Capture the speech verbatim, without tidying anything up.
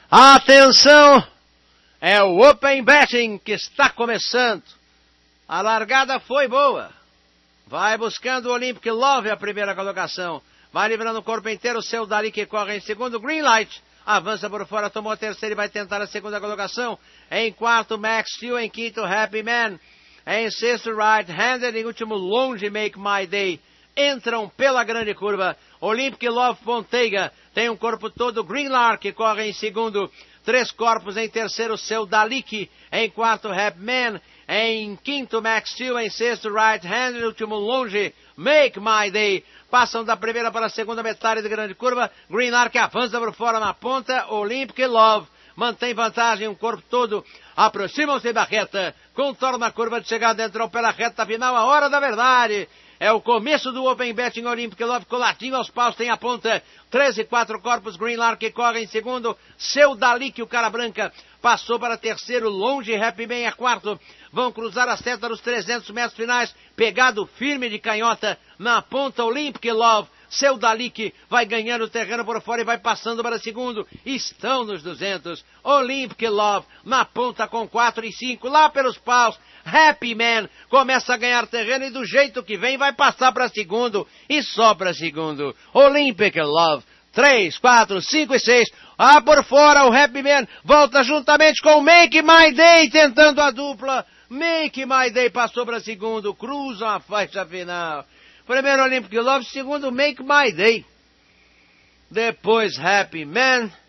Atenção! É o Open Betting que está começando. A largada foi boa. Vai buscando o Olympic Love a primeira colocação. Vai livrando o corpo inteiro. O seu Dali que corre em segundo. Green Light avança por fora, tomou a terceira e vai tentar a segunda colocação. Em quarto, Max Steel. Em quinto, Happy Man. Em sexto, Right Handed. Em último, Longe Make My Day. Entram pela grande curva. Olympic Love Ponteiga tem um corpo todo. Green Lark que corre em segundo. Três corpos em terceiro, seu Dalik. Em quarto, Happy Man. Em quinto, Max Steel. Em sexto, Right Hand. Em último, Longe Make My Day. Passam da primeira para a segunda metade da grande curva. Green Lark avança por fora na ponta. Olympic Love mantém vantagem, um corpo todo. Aproximam-se da reta. Contorna a curva de chegada, entrou pela reta final. A hora da verdade. É o começo do Open Betting Olympic Love, coladinho aos paus, tem a ponta, treze e quatro corpos, Green Lark que corre em segundo, seu Dalik, o cara branca, passou para terceiro, Longe, Happy Man a quarto, vão cruzar a seta dos trezentos metros finais, pegado firme de canhota, na ponta Olympic Love, seu Dalik vai ganhando o terreno por fora e vai passando para segundo, estão nos duzentos, Olympic Love na ponta com quatro e cinco, lá pelos paus, Happy Man começa a ganhar terreno e do jeito que vem vai passar para segundo e só para segundo. Olympic Love, três, quatro, cinco e seis. Ah, por fora o Happy Man volta juntamente com o Make My Day tentando a dupla. Make My Day passou para segundo, cruzam a faixa final. Primeiro Olympic Love, segundo Make My Day. Depois Happy Man.